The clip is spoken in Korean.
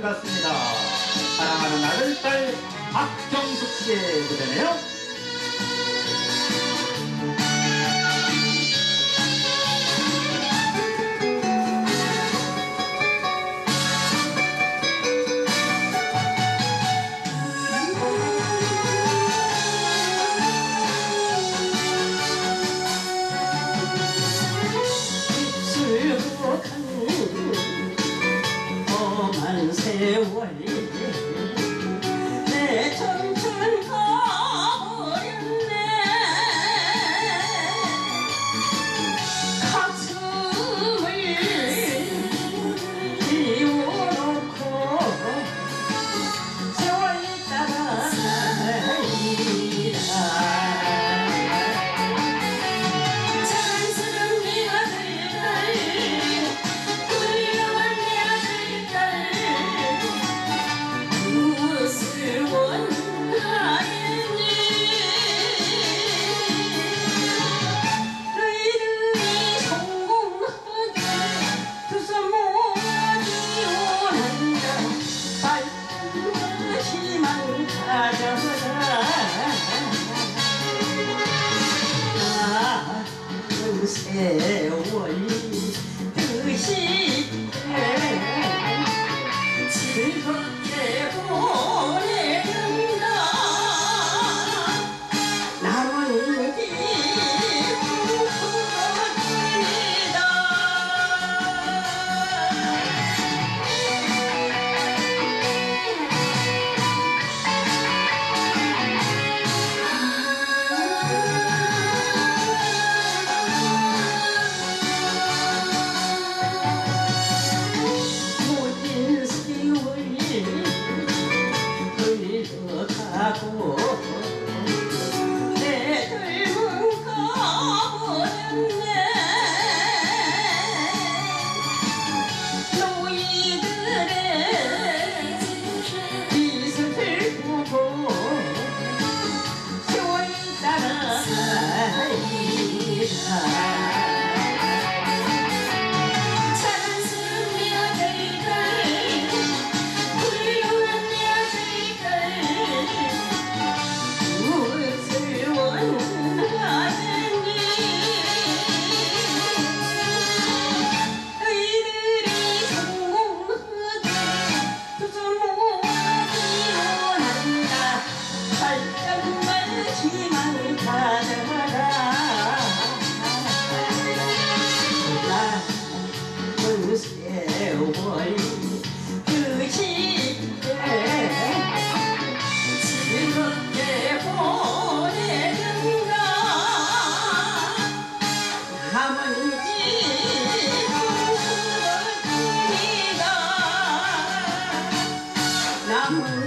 같습니다. 사랑하는 아들딸 박정숙 씨의 무대네요. 세월 내 청춘 가버렸네. 가슴을 비워놓고 세월이 따라가리라. 자랑스러운 네 아들딸 훌륭한 내 아들딸 무엇을 원하느니 너희들이 성공하게 두 손 모아지 원한다. 밝은 희망 가져라. 그 세월이 그 시대 즐겁게 보내는가. 남은 기쁨 그것뿐이다. 모든 세월이 흘러가고 내 젊은 가버렸네. 너희들의 미소를 보고 세월이 따라가리라. 자랑스러운 내 아들딸 훌륭한 내 아들딸 무엇을 원하느니 너희들이 성공하게 두 손 모아지 원한다. 발전만 희망 가져라. 그 세월이 그 시대 즐겁게 보내는가. 남은 기쁨 그것뿐이다. 남은